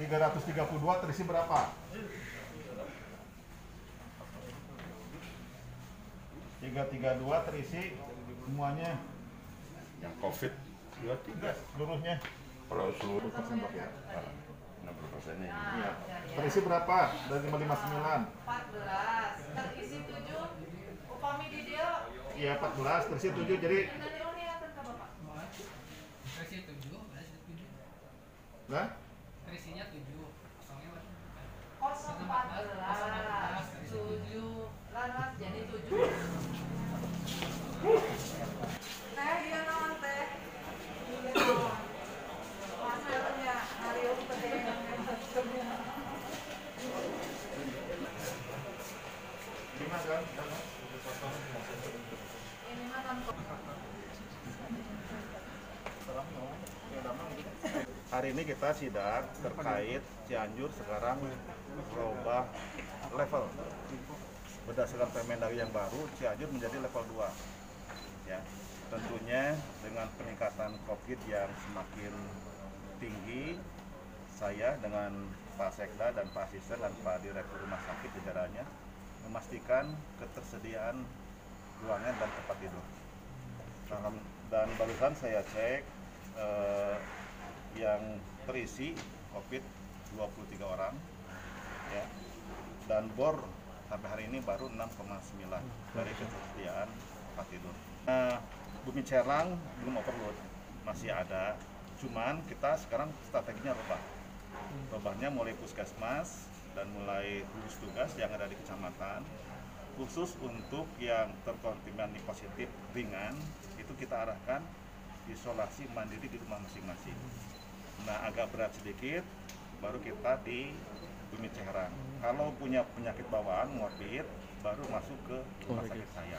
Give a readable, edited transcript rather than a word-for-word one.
332 terisi berapa? 332 terisi semuanya. Yang COVID 23 Seluruhnya. kalau seluruh Persen Pak ya? 60%-nya ini. Iya. Terisi berapa dari 559? 14, terisi 7, upami di dia. Iya 14, terisi 7 jadi. Nanti ini akan ke Bapak. Terisi 7, berarti 7. Nah? Terisinya 7, kosongnya berapa? 014, 7, lantas jadi 7. Teh dia naon teh? Dia naon? Masalahnya hari ini penting semua. Gimana kan? Ini mah kan Hari ini kita sidak terkait Cianjur sekarang berubah level. Berdasarkan Permendagri yang baru, Cianjur menjadi level 2. Ya, tentunya dengan peningkatan COVID yang semakin tinggi, saya dengan Pak Sekda dan Pak Asisten dan Pak Direktur Rumah Sakit jajarannya memastikan ketersediaan ruangan dan tempat tidur. Dan barusan saya cek yang terisi COVID 23 orang, ya, dan bor sampai hari ini baru 6,9 dari ketersediaan tempat tidur. Bumi Cerlang belum overload, masih ada. Cuman kita sekarang strateginya rubahnya mulai puskesmas dan mulai gugus tugas yang ada di kecamatan, khusus untuk yang terkonfirmasi positif ringan itu kita arahkan isolasi mandiri di rumah masing-masing. Nah, agak berat sedikit baru kita di Bumi Cerlang. Kalau punya penyakit bawaan morbid baru masuk ke rumah sakit saya.